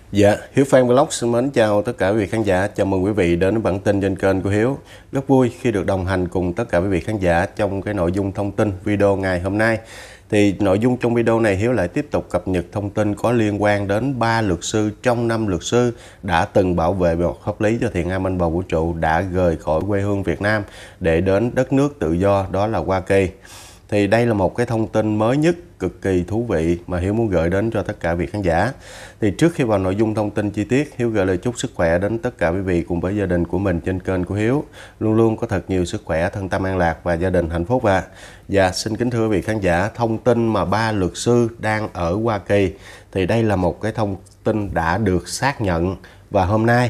Dạ, Hiếu Phan Vlog xin mến chào tất cả quý vị khán giả. Chào mừng quý vị đến với bản tin trên kênh của Hiếu. Rất vui khi được đồng hành cùng tất cả quý vị khán giả trong cái nội dung thông tin video ngày hôm nay. Thì nội dung trong video này Hiếu lại tiếp tục cập nhật thông tin có liên quan đến 3 luật sư trong 5 luật sư đã từng bảo vệ về mặt pháp lý cho Thiện Am Bên Bờ Vũ Trụ đã rời khỏi quê hương Việt Nam để đến đất nước tự do đó là Hoa Kỳ. Thì đây là một cái thông tin mới nhất cực kỳ thú vị mà Hiếu muốn gửi đến cho tất cả quý vị khán giả. Thì trước khi vào nội dung thông tin chi tiết, Hiếu gửi lời chúc sức khỏe đến tất cả quý vị cùng với gia đình của mình trên kênh của Hiếu. Luôn luôn có thật nhiều sức khỏe, thân tâm an lạc và gia đình hạnh phúc ạ. Và xin kính thưa quý vị khán giả, thông tin mà 3 luật sư đang ở Hoa Kỳ thì đây là một cái thông tin đã được xác nhận và hôm nay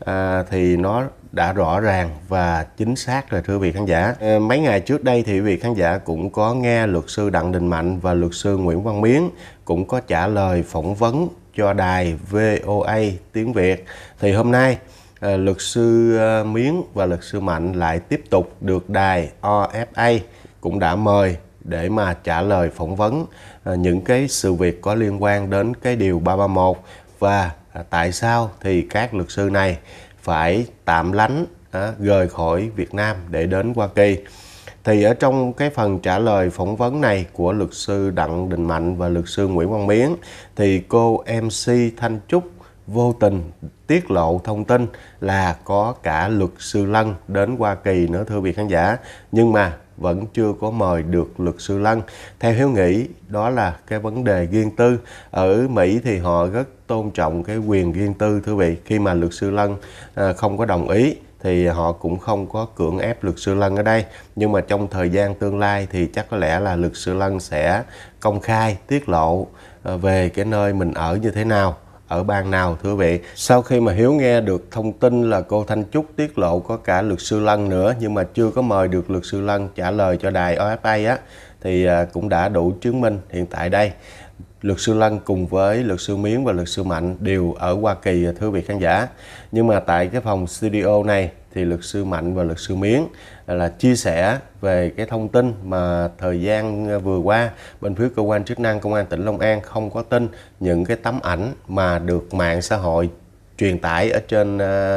thì nó đã rõ ràng và chính xác rồi thưa quý vị khán giả. Mấy ngày trước đây thì quý vị khán giả cũng có nghe luật sư Đặng Đình Mạnh và luật sư Nguyễn Văn Miến cũng có trả lời phỏng vấn cho đài VOA tiếng Việt. Thì hôm nay luật sư Miến và luật sư Mạnh lại tiếp tục được đài OFA cũng đã mời để mà trả lời phỏng vấn những cái sự việc có liên quan đến cái điều 331 và tại sao thì các luật sư này phải tạm lánh rời khỏi Việt Nam để đến Hoa Kỳ. Thì ở trong cái phần trả lời phỏng vấn này của luật sư Đặng Đình Mạnh và luật sư Nguyễn Văn Miến thì cô MC Thanh Trúc vô tình tiết lộ thông tin là có cả luật sư Lân đến Hoa Kỳ nữa thưa quý vị khán giả, nhưng mà vẫn chưa có mời được luật sư Lân. Theo Hiếu nghĩ đó là cái vấn đề riêng tư. Ở Mỹ thì họ rất tôn trọng cái quyền riêng tư thưa quý vị. Khi mà luật sư Lân không có đồng ý thì họ cũng không có cưỡng ép luật sư Lân ở đây. Nhưng mà trong thời gian tương lai thì chắc có lẽ là luật sư Lân sẽ công khai tiết lộ về cái nơi mình ở như thế nào, ở bang nào thưa quý vị. Sau khi mà Hiếu nghe được thông tin là cô Thanh Trúc tiết lộ có cả luật sư Lân nữa nhưng mà chưa có mời được luật sư Lân trả lời cho đài OFA á, thì cũng đã đủ chứng minh hiện tại đây luật sư Lân cùng với luật sư Miến và luật sư Mạnh đều ở Hoa Kỳ thưa quý vị khán giả. Nhưng mà tại cái phòng studio này thì luật sư Mạnh và luật sư Miến là chia sẻ về cái thông tin mà thời gian vừa qua bên phía cơ quan chức năng công an tỉnh Long An không có tin những cái tấm ảnh mà được mạng xã hội truyền tải ở trên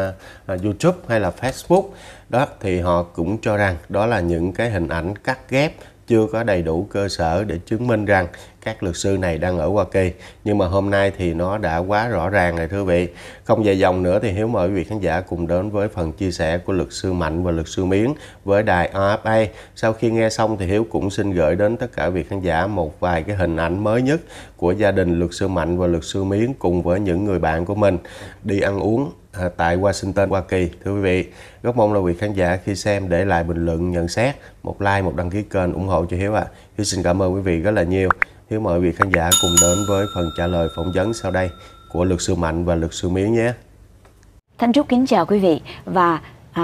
YouTube hay là Facebook đó, thì họ cũng cho rằng đó là những cái hình ảnh cắt ghép chưa có đầy đủ cơ sở để chứng minh rằng các luật sư này đang ở Hoa Kỳ. Nhưng mà hôm nay thì nó đã quá rõ ràng rồi thưa quý vị. Không dài dòng nữa thì Hiếu mời quý vị khán giả cùng đến với phần chia sẻ của luật sư Mạnh và luật sư Miến với đài OFA. Sau khi nghe xong thì Hiếu cũng xin gửi đến tất cả quý vị khán giả một vài cái hình ảnh mới nhất của gia đình luật sư Mạnh và luật sư Miến cùng với những người bạn của mình đi ăn uống tại Washington, Hoa Kỳ. Thưa quý vị, rất mong là quý vị khán giả khi xem để lại bình luận, nhận xét, một like, một đăng ký kênh ủng hộ cho Hiếu ạ. Hiếu xin cảm ơn quý vị rất là nhiều. Hiếu mời quý vị khán giả cùng đến với phần trả lời phỏng vấn sau đây của luật sư Mạnh và luật sư Miến nhé. Thanh Trúc kính chào quý vị và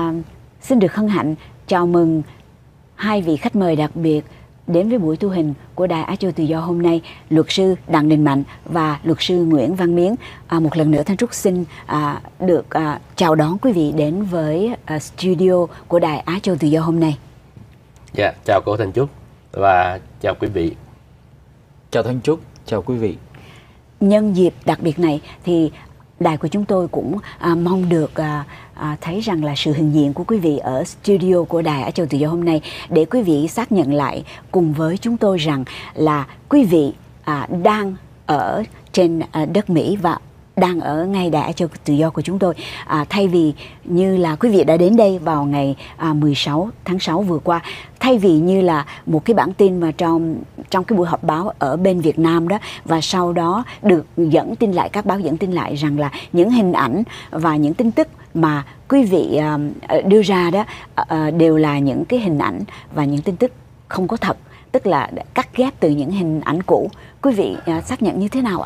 xin được hân hạnh chào mừng hai vị khách mời đặc biệt đến với buổi thu hình của Đài Á Châu Tự Do hôm nay, luật sư Đặng Đình Mạnh và luật sư Nguyễn Văn Miến. Một lần nữa Thanh Trúc xin được chào đón quý vị đến với studio của Đài Á Châu Tự Do hôm nay. Dạ, chào cô Thanh Trúc và chào quý vị. Chào Thanh Trúc, chào quý vị. Nhân dịp đặc biệt này thì đài của chúng tôi cũng mong được thấy rằng là sự hiện diện của quý vị ở studio của Đài Á Châu Tự Do hôm nay để quý vị xác nhận lại cùng với chúng tôi rằng là quý vị đang ở trên đất Mỹ và đang ở ngay Đài Á Châu Tự Do của chúng tôi. Thay vì như là quý vị đã đến đây vào ngày 16 tháng 6 vừa qua, thay vì như là một cái bản tin mà trong cái buổi họp báo ở bên Việt Nam đó, và sau đó được dẫn tin lại, các báo dẫn tin lại rằng là những hình ảnh và những tin tức mà quý vị đưa ra đó đều là những cái hình ảnh và những tin tức không có thật, tức là cắt ghép từ những hình ảnh cũ. Quý vị xác nhận như thế nào ạ?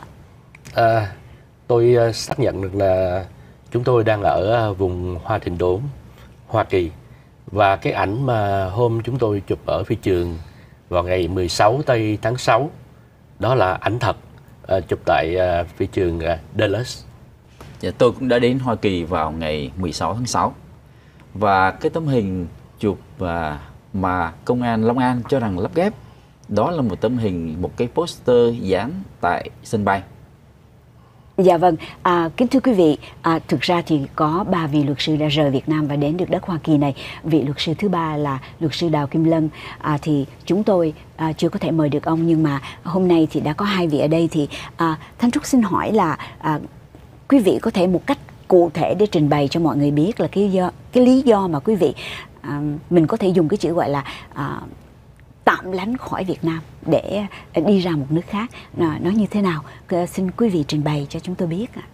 Tôi xác nhận được là chúng tôi đang ở vùng Hoa Thịnh Đốn, Hoa Kỳ. Và cái ảnh mà hôm chúng tôi chụp ở phi trường vào ngày 16 tây tháng 6, đó là ảnh thật, chụp tại phi trường Dallas. Dạ, tôi cũng đã đến Hoa Kỳ vào ngày 16 tháng 6. Và cái tấm hình chụp mà công an Long An cho rằng lắp ghép, đó là một tấm hình, một cái poster dán tại sân bay. Dạ vâng, kính thưa quý vị, thực ra thì có 3 vị luật sư đã rời Việt Nam và đến được đất Hoa Kỳ này. Vị luật sư thứ 3 là luật sư Đào Kim Lân. Thì chúng tôi chưa có thể mời được ông, nhưng mà hôm nay thì đã có 2 vị ở đây. Thì Thanh Trúc xin hỏi là quý vị có thể một cách cụ thể để trình bày cho mọi người biết là cái lý do mà quý vị mình có thể dùng cái chữ gọi là tạm lánh khỏi Việt Nam để đi ra một nước khác, nó như thế nào? Xin quý vị trình bày cho chúng tôi biết ạ.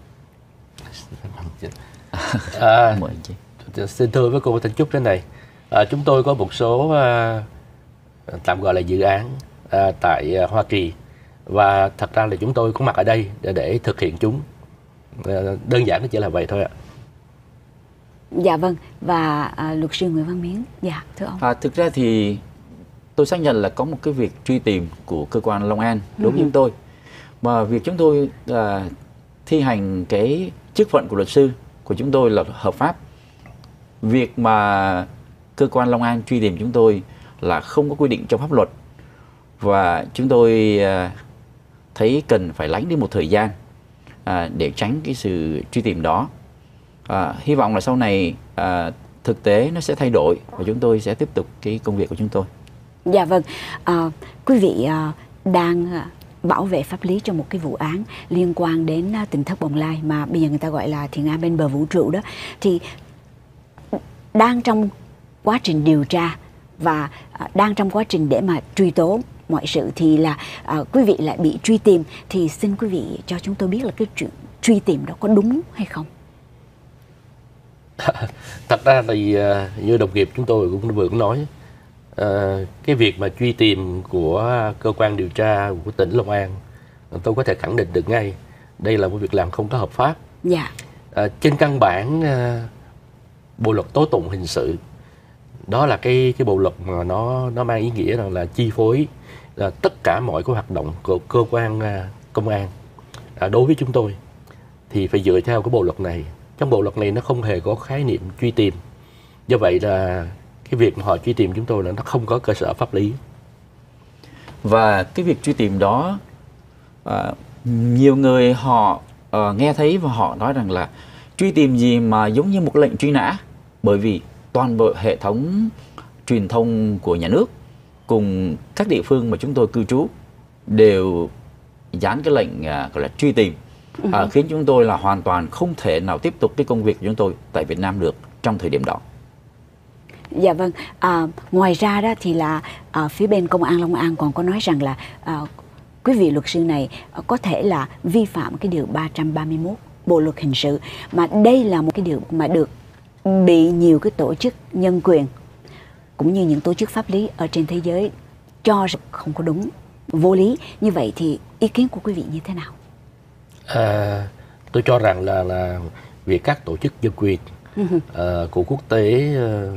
Xin thưa với cô Thanh Trúc thế này, chúng tôi có một số tạm gọi là dự án tại Hoa Kỳ, và thật ra là chúng tôi có mặt ở đây để thực hiện chúng. Đơn giản nó chỉ là vậy thôi ạ. Dạ vâng, và luật sư Nguyễn Văn Miến, dạ thưa ông. Thực ra thì tôi xác nhận là có một cái việc truy tìm của cơ quan Long An đối với chúng tôi, mà việc chúng tôi thi hành cái chức phận của luật sư của chúng tôi là hợp pháp. Việc mà cơ quan Long An truy tìm chúng tôi là không có quy định trong pháp luật, và chúng tôi thấy cần phải lánh đi một thời gian để tránh cái sự truy tìm đó. Hy vọng là sau này thực tế nó sẽ thay đổi và chúng tôi sẽ tiếp tục cái công việc của chúng tôi. Dạ vâng, quý vị đang bảo vệ pháp lý cho một cái vụ án liên quan đến tỉnh thất Bồng Lai mà bây giờ người ta gọi là thiền am bên bờ vũ trụ đó, thì đang trong quá trình điều tra và đang trong quá trình để mà truy tố mọi sự, thì là quý vị lại bị truy tìm. Thì xin quý vị cho chúng tôi biết là cái chuyện truy tìm đó có đúng hay không? Thật ra thì như đồng nghiệp chúng tôi cũng vừa nói, cái việc mà truy tìm của cơ quan điều tra của tỉnh Long An, tôi có thể khẳng định được ngay đây là một việc làm không có hợp pháp. Dạ. Trên căn bản bộ luật tố tụng hình sự đó là cái bộ luật mà nó mang ý nghĩa rằng là chi phối là tất cả mọi cái hoạt động của cơ quan công an. Đối với chúng tôi thì phải dựa theo cái bộ luật này. Trong bộ luật này nó không hề có khái niệm truy tìm, do vậy là cái việc mà họ truy tìm chúng tôi là nó không có cơ sở pháp lý. Và cái việc truy tìm đó, nhiều người họ nghe thấy và họ nói rằng là truy tìm gì mà giống như một lệnh truy nã, bởi vì toàn bộ hệ thống truyền thông của nhà nước cùng các địa phương mà chúng tôi cư trú đều dán cái lệnh gọi là truy tìm, khiến chúng tôi là hoàn toàn không thể nào tiếp tục cái công việc của chúng tôi tại Việt Nam được trong thời điểm đó. Dạ vâng, ngoài ra đó thì là phía bên công an Long An còn có nói rằng là quý vị luật sư này có thể là vi phạm cái điều 331 Bộ luật hình sự, mà đây là một cái điều mà được bị nhiều cái tổ chức nhân quyền cũng như những tổ chức pháp lý ở trên thế giới cho rằng không có đúng, vô lý. Như vậy thì ý kiến của quý vị như thế nào? Tôi cho rằng là việc các tổ chức nhân quyền của quốc tế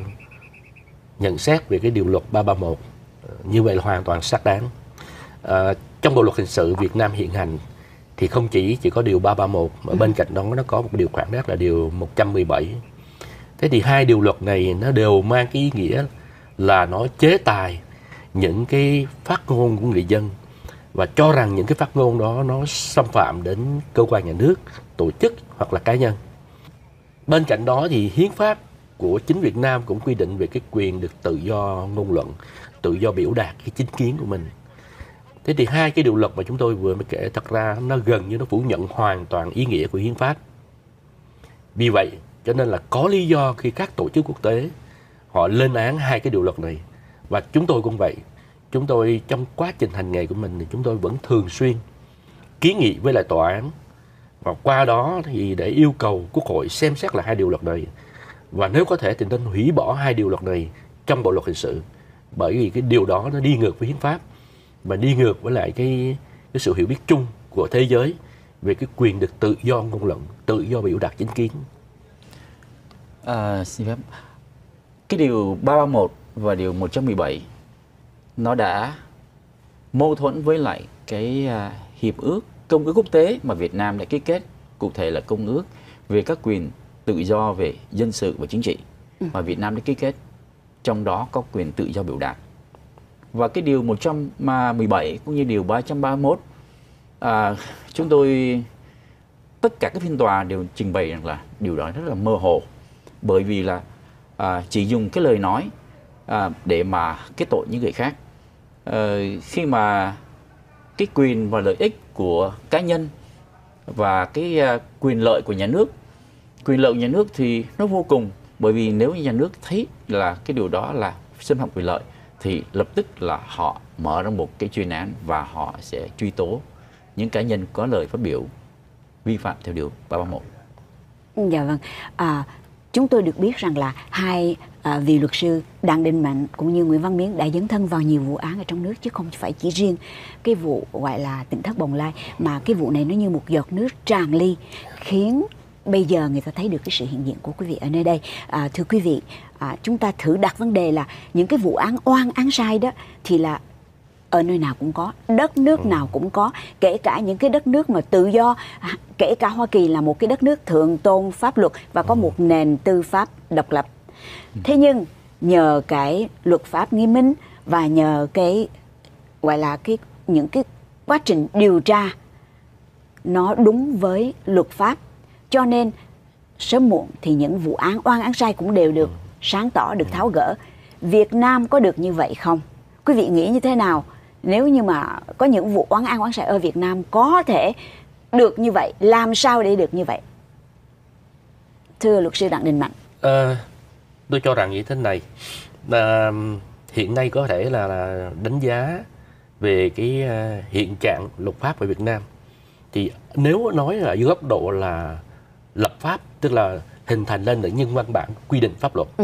nhận xét về cái điều luật 331 như vậy là hoàn toàn xác đáng. Trong bộ luật hình sự Việt Nam hiện hành thì không chỉ có điều 331 mà bên cạnh đó nó có một điều khoản khác là điều 117. Thế thì hai điều luật này nó đều mang cái ý nghĩa là nó chế tài những cái phát ngôn của người dân và cho rằng những cái phát ngôn đó nó xâm phạm đến cơ quan nhà nước, tổ chức hoặc là cá nhân. Bên cạnh đó thì hiến pháp của chính Việt Nam cũng quy định về cái quyền được tự do ngôn luận, tự do biểu đạt cái chính kiến của mình. Thế thì hai cái điều luật mà chúng tôi vừa mới kể thật ra nó gần như nó phủ nhận hoàn toàn ý nghĩa của hiến pháp. Vì vậy cho nên là có lý do khi các tổ chức quốc tế họ lên án hai cái điều luật này, và chúng tôi cũng vậy. Chúng tôi trong quá trình hành nghề của mình thì chúng tôi vẫn thường xuyên kiến nghị với lại tòa án, và qua đó thì để yêu cầu Quốc hội xem xét lại hai điều luật này, và nếu có thể thì nên hủy bỏ hai điều luật này trong bộ luật hình sự, bởi vì cái điều đó nó đi ngược với hiến pháp và đi ngược với lại cái sự hiểu biết chung của thế giới về cái quyền được tự do ngôn luận, tự do biểu đạt chính kiến. Xin phép, cái điều 331 và điều 117 nó đã mâu thuẫn với lại cái hiệp ước, công ước quốc tế mà Việt Nam đã ký kết, cụ thể là công ước về các quyền tự do về dân sự và chính trị mà Việt Nam đã ký kết, trong đó có quyền tự do biểu đạt. Và cái điều 117 cũng như điều 331, chúng tôi tất cả các phiên tòa đều trình bày rằng là điều đó rất là mơ hồ, bởi vì là chỉ dùng cái lời nói để mà kết tội những người khác. Khi mà cái quyền và lợi ích của cá nhân và cái quyền lợi của nhà nước, quyền lợi của nhà nước thì nó vô cùng, bởi vì nếu như nhà nước thấy là cái điều đó là xâm phạm quyền lợi thì lập tức là họ mở ra một cái chuyên án và họ sẽ truy tố những cá nhân có lời phát biểu vi phạm theo điều 331. Dạ vâng. Chúng tôi được biết rằng là hai vị luật sư Đặng Đình Mạnh cũng như Nguyễn Văn Miến đã dấn thân vào nhiều vụ án ở trong nước, chứ không phải chỉ riêng cái vụ gọi là Tỉnh thất Bồng Lai, mà cái vụ này nó như một giọt nước tràn ly, khiến bây giờ người ta thấy được cái sự hiện diện của quý vị ở nơi đây. Thưa quý vị, chúng ta thử đặt vấn đề là những cái vụ án oan án sai đó thì là ở nơi nào cũng có, đất nước nào cũng có, kể cả những cái đất nước mà tự do, kể cả Hoa Kỳ là một cái đất nước thượng tôn pháp luật và có một nền tư pháp độc lập. Thế nhưng nhờ cái luật pháp nghiêm minh và nhờ cái gọi là những cái quá trình điều tra nó đúng với luật pháp, cho nên sớm muộn thì những vụ án oan án sai cũng đều được sáng tỏ, được tháo gỡ. Việt Nam có được như vậy không? Quý vị nghĩ như thế nào? Nếu như mà có những vụ oan án oan sai ở Việt Nam có thể được như vậy, làm sao để được như vậy? Thưa luật sư Đặng Đình Mạnh. Tôi cho rằng như thế này, hiện nay có thể là đánh giá về cái hiện trạng luật pháp ở Việt Nam, thì nếu nói là dưới góc độ là lập pháp, tức là hình thành lên những văn bản quy định pháp luật,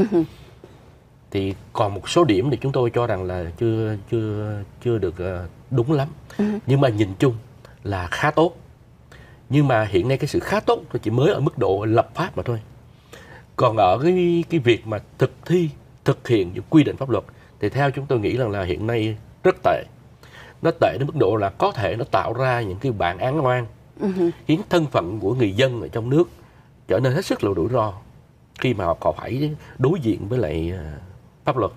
thì còn một số điểm thì chúng tôi cho rằng là chưa được đúng lắm. Nhưng mà nhìn chung là khá tốt. Nhưng mà hiện nay cái sự khá tốt thì chỉ mới ở mức độ lập pháp mà thôi. Còn ở cái việc mà thực hiện những quy định pháp luật thì theo chúng tôi nghĩ rằng là hiện nay rất tệ. Nó tệ đến mức độ là có thể nó tạo ra những cái bản án oan, khiến thân phận của người dân ở trong nước trở nên hết sức là rủi ro khi mà họ còn phải đối diện với lại pháp luật.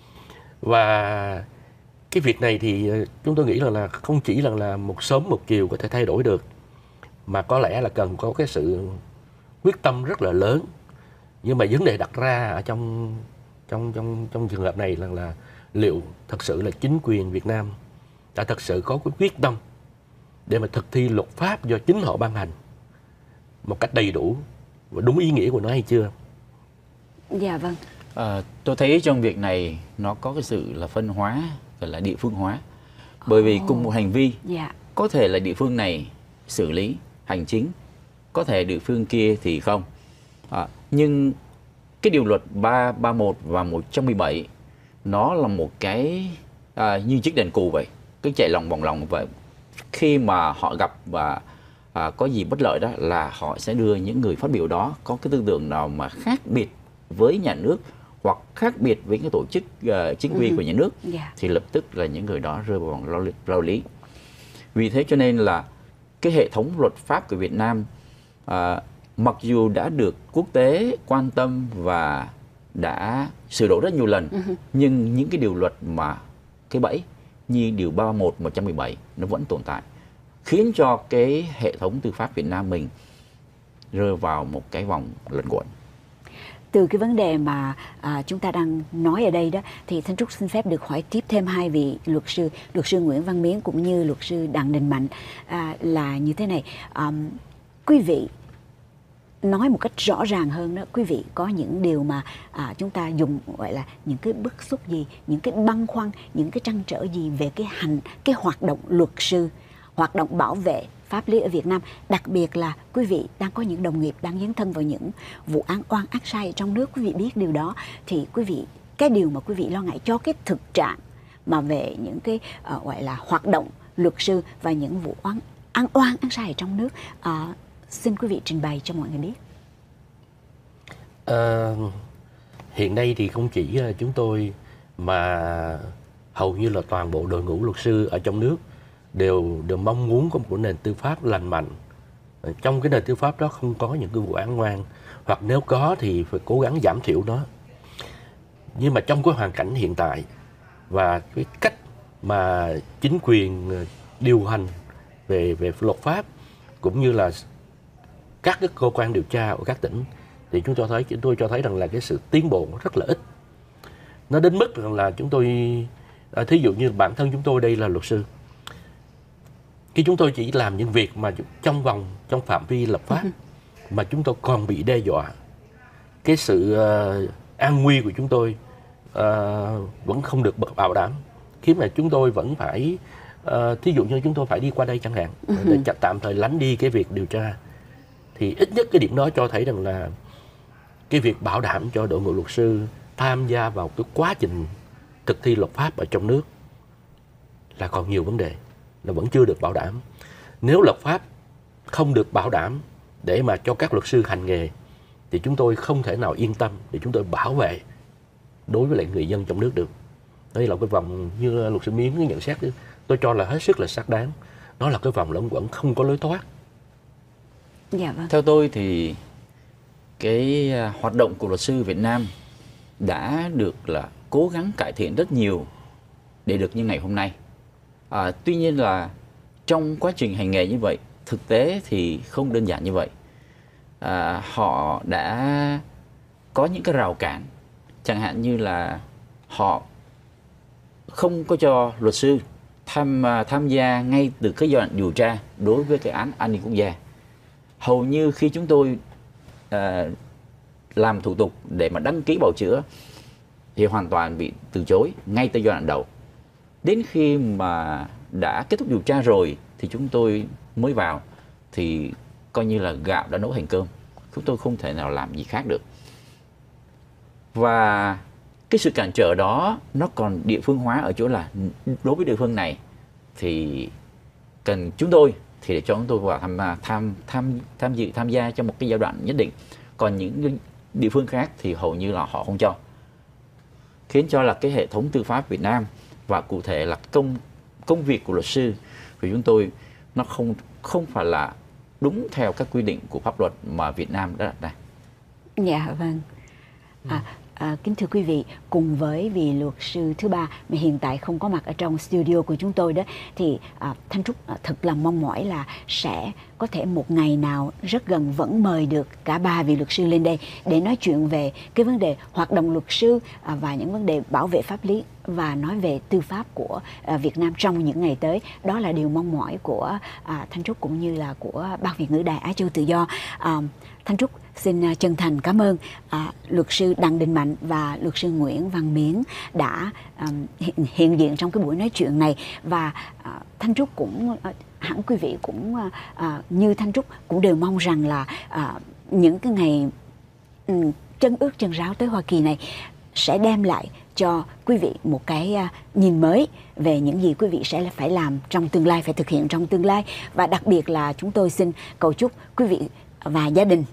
Và cái việc này thì chúng tôi nghĩ là không chỉ là một sớm một chiều có thể thay đổi được, mà có lẽ là cần có cái sự quyết tâm rất là lớn. Nhưng mà vấn đề đặt ra ở trong trường hợp này là liệu thật sự là chính quyền Việt Nam đã thật sự có cái quyết tâm để mà thực thi luật pháp do chính họ ban hành một cách đầy đủ và đúng ý nghĩa của nó hay chưa? Dạ vâng. Tôi thấy trong việc này nó có cái sự là phân hóa, gọi là địa phương hóa. Bởi vì cùng một hành vi, có thể là địa phương này xử lý hành chính, có thể địa phương kia thì không. Nhưng cái điều luật 331 và 117 nó là một cái như chiếc đèn cù vậy, cứ chạy lòng vòng lòng vậy. Khi mà họ gặp và có gì bất lợi đó là họ sẽ đưa những người phát biểu đó có cái tư tưởng nào mà khác biệt với nhà nước hoặc khác biệt với cái tổ chức chính quy của nhà nước, thì lập tức là những người đó rơi vào vòng lao lý. Vì thế cho nên là cái hệ thống luật pháp của Việt Nam mặc dù đã được quốc tế quan tâm và đã sửa đổi rất nhiều lần, nhưng những cái điều luật mà cái bẫy như điều 331, 117 nó vẫn tồn tại, khiến cho cái hệ thống tư pháp Việt Nam mình rơi vào một cái vòng luẩn quẩn. Từ cái vấn đề mà chúng ta đang nói ở đây đó, thì Thanh Trúc xin phép được hỏi tiếp thêm hai vị luật sư Nguyễn Văn Miến cũng như luật sư Đặng Đình Mạnh là như thế này. Quý vị nói một cách rõ ràng hơn đó, quý vị có những điều mà chúng ta dùng gọi là những cái bức xúc gì, những cái băn khoăn, những cái trăn trở gì về cái hoạt động luật sư, hoạt động bảo vệ pháp lý ở Việt Nam, đặc biệt là quý vị đang có những đồng nghiệp đang dấn thân vào những vụ án oan ác sai ở trong nước, quý vị biết điều đó, thì quý vị, cái điều mà quý vị lo ngại cho cái thực trạng mà về những cái gọi là hoạt động luật sư và những vụ oan án sai ở trong nước, xin quý vị trình bày cho mọi người biết. Hiện nay thì không chỉ chúng tôi mà hầu như là toàn bộ đội ngũ luật sư ở trong nước đều mong muốn có một nền tư pháp lành mạnh. Trong cái nền tư pháp đó không có những cái vụ án oan, hoặc nếu có thì phải cố gắng giảm thiểu nó. Nhưng mà trong cái hoàn cảnh hiện tại và cái cách mà chính quyền điều hành về luật pháp cũng như là các cái cơ quan điều tra ở các tỉnh, thì chúng tôi cho thấy rằng là cái sự tiến bộ rất là ít. Nó đến mức rằng là chúng tôi, thí dụ như bản thân chúng tôi đây là luật sư, khi chúng tôi chỉ làm những việc mà trong phạm vi lập pháp mà chúng tôi còn bị đe dọa, cái sự an nguy của chúng tôi vẫn không được bảo đảm, khiến mà chúng tôi vẫn phải thí dụ như chúng tôi phải đi qua đây chẳng hạn để tạm thời lánh đi cái việc điều tra, thì ít nhất cái điểm đó cho thấy rằng là cái việc bảo đảm cho đội ngũ luật sư tham gia vào cái quá trình thực thi luật pháp ở trong nước là còn nhiều vấn đề, là vẫn chưa được bảo đảm. Nếu luật pháp không được bảo đảm để mà cho các luật sư hành nghề, thì chúng tôi không thể nào yên tâm để chúng tôi bảo vệ đối với lại người dân trong nước được. Đây là cái vòng như luật sư Miến nhận xét, tôi cho là hết sức là xác đáng. Nó là cái vòng luẩn quẩn không có lối thoát. Dạ vâng. Theo tôi thì cái hoạt động của luật sư Việt Nam đã được là cố gắng cải thiện rất nhiều để được như ngày hôm nay. Tuy nhiên là trong quá trình hành nghề như vậy, thực tế thì không đơn giản như vậy. Họ đã có những cái rào cản, chẳng hạn như là họ không có cho luật sư tham gia ngay từ cái giai đoạn điều tra đối với cái án an ninh quốc gia. Hầu như khi chúng tôi làm thủ tục để mà đăng ký bào chữa thì hoàn toàn bị từ chối ngay từ giai đoạn đầu. Đến khi mà đã kết thúc điều tra rồi thì chúng tôi mới vào, thì coi như là gạo đã nấu thành cơm, chúng tôi không thể nào làm gì khác được. Và cái sự cản trở đó nó còn địa phương hóa ở chỗ là đối với địa phương này thì cần chúng tôi thì để cho chúng tôi vào tham gia trong một cái giai đoạn nhất định, còn những địa phương khác thì hầu như là họ không cho, khiến cho là cái hệ thống tư pháp Việt Nam và cụ thể là công việc của luật sư của chúng tôi nó không phải là đúng theo các quy định của pháp luật mà Việt Nam đã đặt ra. Dạ vâng. Kính thưa quý vị, cùng với vị luật sư thứ ba mà hiện tại không có mặt ở trong studio của chúng tôi đó, thì Thanh Trúc thật là mong mỏi là sẽ có thể một ngày nào rất gần vẫn mời được cả ba vị luật sư lên đây để nói chuyện về cái vấn đề hoạt động luật sư và những vấn đề bảo vệ pháp lý và nói về tư pháp của Việt Nam trong những ngày tới. Đó là điều mong mỏi của Thanh Trúc cũng như là của Ban Việt ngữ Đài Á Châu Tự Do. Thanh Trúc xin chân thành cảm ơn luật sư Đặng Đình Mạnh và luật sư Nguyễn Văn Miến đã hiện diện trong cái buổi nói chuyện này. Và Thanh Trúc cũng hẳn quý vị cũng như Thanh Trúc cũng đều mong rằng là những cái ngày chân ướt chân ráo tới Hoa Kỳ này sẽ đem lại cho quý vị một cái nhìn mới về những gì quý vị sẽ phải làm trong tương lai, phải thực hiện trong tương lai. Và đặc biệt là chúng tôi xin cầu chúc quý vị và gia đình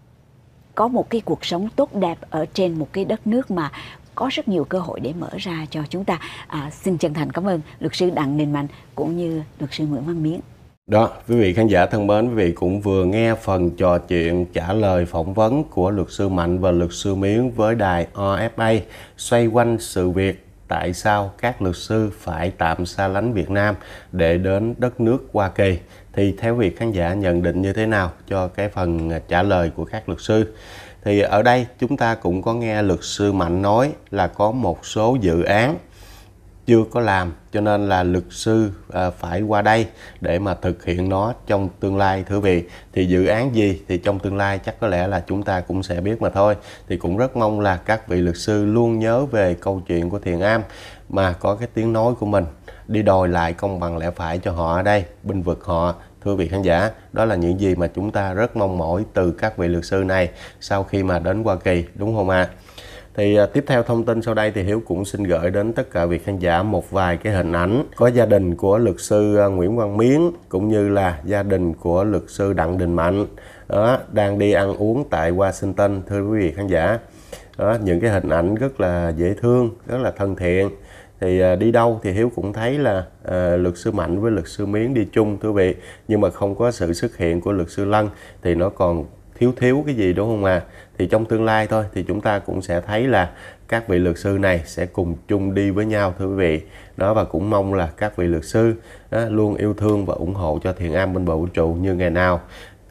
có một cái cuộc sống tốt đẹp ở trên một cái đất nước mà có rất nhiều cơ hội để mở ra cho chúng ta. Xin chân thành cảm ơn luật sư Đặng Đình Mạnh cũng như luật sư Nguyễn Văn Miến. Đó, quý vị khán giả thân mến, quý vị cũng vừa nghe phần trò chuyện trả lời phỏng vấn của luật sư Mạnh và luật sư Miến với đài OFA xoay quanh sự việc tại sao các luật sư phải tạm xa lánh Việt Nam để đến đất nước Hoa Kỳ. Thì theo quý vị khán giả nhận định như thế nào cho cái phần trả lời của các luật sư? Thì ở đây chúng ta cũng có nghe luật sư Mạnh nói là có một số dự án chưa có làm, cho nên là luật sư phải qua đây để mà thực hiện nó trong tương lai thưa vị. Thì dự án gì thì trong tương lai chắc có lẽ là chúng ta cũng sẽ biết mà thôi. Thì cũng rất mong là các vị luật sư luôn nhớ về câu chuyện của Thiện Am mà có cái tiếng nói của mình, đi đòi lại công bằng lẽ phải cho họ ở đây, bênh vực họ. Thưa vị khán giả, đó là những gì mà chúng ta rất mong mỏi từ các vị luật sư này sau khi mà đến Hoa Kỳ, đúng không ạ? Thì tiếp theo thông tin sau đây thì Hiếu cũng xin gửi đến tất cả vị khán giả một vài cái hình ảnh có gia đình của luật sư Nguyễn Văn Miến cũng như là gia đình của luật sư Đặng Đình Mạnh đó, đang đi ăn uống tại Washington. Thưa quý vị khán giả, đó, những cái hình ảnh rất là dễ thương, rất là thân thiện. Thì đi đâu thì Hiếu cũng thấy là luật sư Mạnh với luật sư Miến đi chung thưa vị, nhưng mà không có sự xuất hiện của luật sư Lân thì nó còn thiếu cái gì đúng không ạ? Thì trong tương lai thôi thì chúng ta cũng sẽ thấy là các vị luật sư này sẽ cùng chung đi với nhau thưa quý vị. Đó, và cũng mong là các vị luật sư luôn yêu thương và ủng hộ cho Thiện Am bên bờ vũ trụ như ngày nào.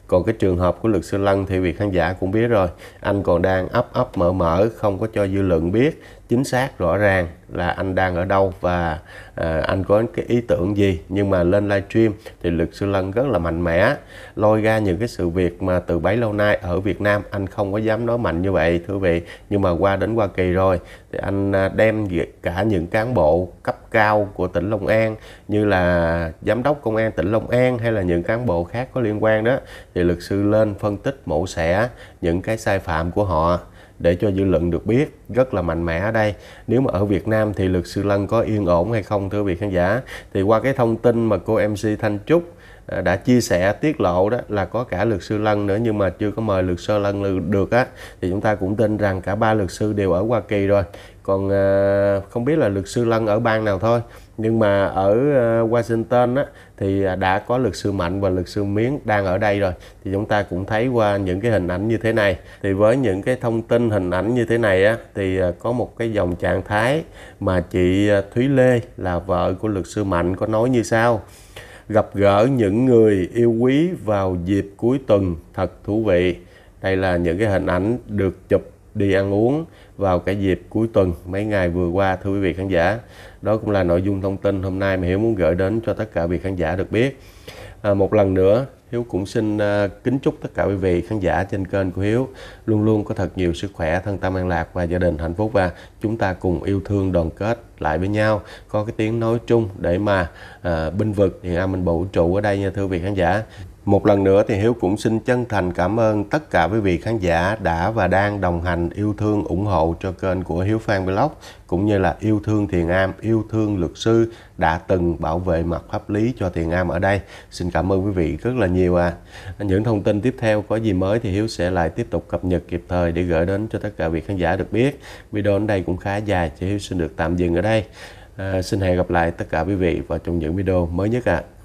Còn cái trường hợp của luật sư Lân thì vị khán giả cũng biết rồi, anh còn đang ấp mở, không có cho dư luận biết chính xác rõ ràng là anh đang ở đâu và anh có cái ý tưởng gì. Nhưng mà lên livestream thì luật sư Lân rất là mạnh mẽ, lôi ra những cái sự việc mà từ bấy lâu nay ở Việt Nam anh không có dám nói mạnh như vậy thưa quý vị. Nhưng mà qua đến Hoa Kỳ rồi thì anh đem cả những cán bộ cấp cao của tỉnh Long An, như là giám đốc công an tỉnh Long An hay là những cán bộ khác có liên quan đó, thì luật sư lên phân tích mổ xẻ những cái sai phạm của họ để cho dư luận được biết, rất là mạnh mẽ ở đây. Nếu mà ở Việt Nam thì luật sư Lân có yên ổn hay không thưa quý vị khán giả? Thì qua cái thông tin mà cô MC Thanh Trúc đã chia sẻ tiết lộ đó là có cả luật sư Lân nữa, nhưng mà chưa có mời luật sư Lân được á, thì chúng ta cũng tin rằng cả ba luật sư đều ở Hoa Kỳ rồi. Còn không biết là luật sư Lân ở bang nào thôi, nhưng mà ở Washington á, thì đã có luật sư Mạnh và luật sư Miến đang ở đây rồi. Thì chúng ta cũng thấy qua những cái hình ảnh như thế này. Thì với những cái thông tin hình ảnh như thế này á, thì có một cái dòng trạng thái mà chị Thúy Lê là vợ của luật sư Mạnh có nói như sau: gặp gỡ những người yêu quý vào dịp cuối tuần thật thú vị. Đây là những cái hình ảnh được chụp đi ăn uống vào cái dịp cuối tuần mấy ngày vừa qua thưa quý vị khán giả. Đó cũng là nội dung thông tin hôm nay mà Hiếu muốn gửi đến cho tất cả quý vị khán giả được biết. Một lần nữa Hiếu cũng xin kính chúc tất cả quý vị khán giả trên kênh của Hiếu luôn luôn có thật nhiều sức khỏe, thân tâm an lạc và gia đình hạnh phúc, và chúng ta cùng yêu thương đoàn kết lại với nhau, có cái tiếng nói chung để mà binh vực thiện an minh vũ trụ ở đây nha thưa quý vị khán giả. Một lần nữa thì Hiếu cũng xin chân thành cảm ơn tất cả quý vị khán giả đã và đang đồng hành, yêu thương, ủng hộ cho kênh của Hiếu Phan Vlog, cũng như là yêu thương Thiện Am, yêu thương luật sư đã từng bảo vệ mặt pháp lý cho Thiện Am ở đây. Xin cảm ơn quý vị rất là nhiều Những thông tin tiếp theo có gì mới thì Hiếu sẽ lại tiếp tục cập nhật kịp thời để gửi đến cho tất cả quý vị khán giả được biết. Video đến đây cũng khá dài, cho Hiếu xin được tạm dừng ở đây. Xin hẹn gặp lại tất cả quý vị vào trong những video mới nhất